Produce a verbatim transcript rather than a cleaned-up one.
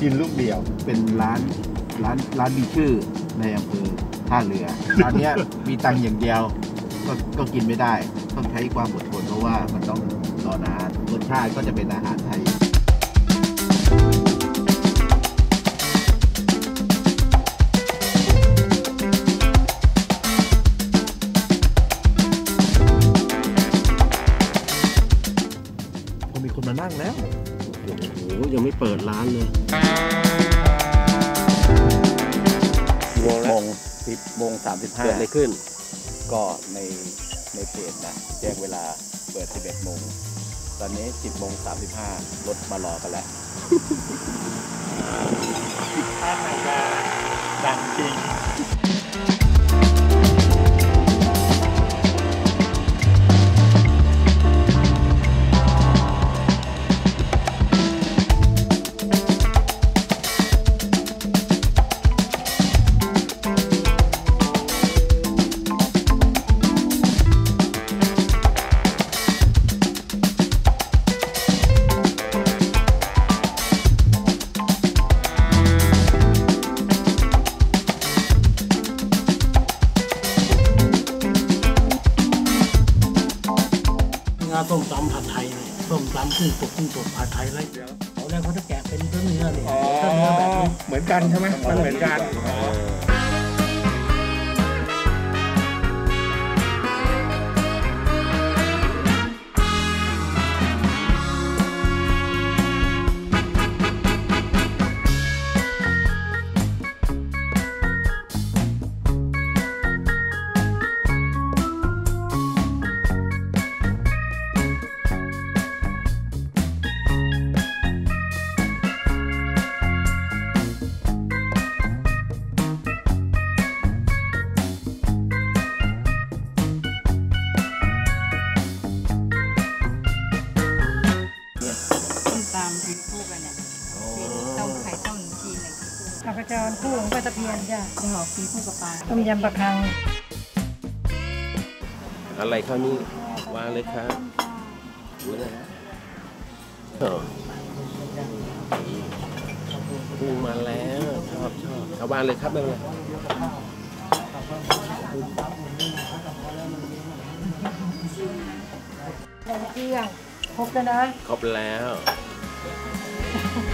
กินลูกเดียวเป็นร้านร้านร้านมีชื่อในอำเภอท่าเรือร้านนี้มีตังค์อย่างเดียวก็ก็กินไม่ได้ต้องใช้ความอดทนเพราะว่ามันต้องรอนานรสชาติก็จะเป็นอาหารไทยมีคนมานั่งแล้วโอ้โหยังไม่เปิดร้านเลยโมงโมงสิบโมงสามสิบห้าเกิดอะไรขึ้นก็ในในเพจนะแจ้งเวลาเปิดสิบเอ็ดโมงตอนนี้สิบโมงสามสิบห้ารถมารอกันแล้วท่าไหนมาดังจริงส้มตำผัดไทยส้มตำกุ้งสดกุ้งสดผัดไทยอะไรเดี๋ยวเอาแล้วเขาจะแกะเป็นเนื้อเนื้อเนี่ยเนื้อแบบนี้เหมือนกันใช่ไหมมันเหมือนกันปลากระจอนคู่ของปลาตะเพียนจ้ะจะหอมกินคู่กับปลาต้มยำปลาคังอะไรข้าวนี่วางเลยครับดูนะกุ้งมาแล้วชอบชอบเอาวางเลยครับไม่เป็นไรเครื่องครบแล้วนะครบแล้ว